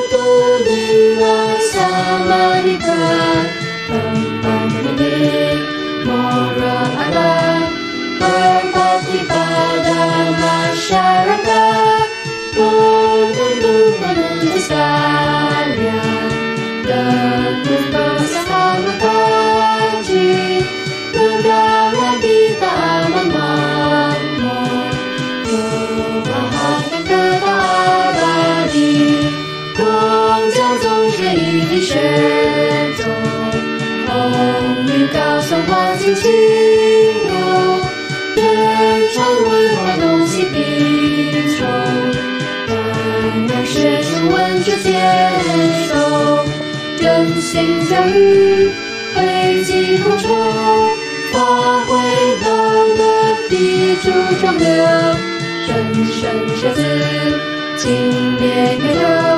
渡女来撒玛利亚，奔奔的你，莫热阿拉，奔奔的巴达玛沙拉达，嘟嘟嘟嘟的撒呀，的嘟巴撒玛卡吉，嘟达拉比达玛玛莫，嘟巴哈的达巴迪。光将总是一滴血中，风雨高耸环境轻柔，人常文化东西并重，然而学生文学接受，真心教育汇集统筹，发挥道德砥柱中流，神圣学子经典阅读。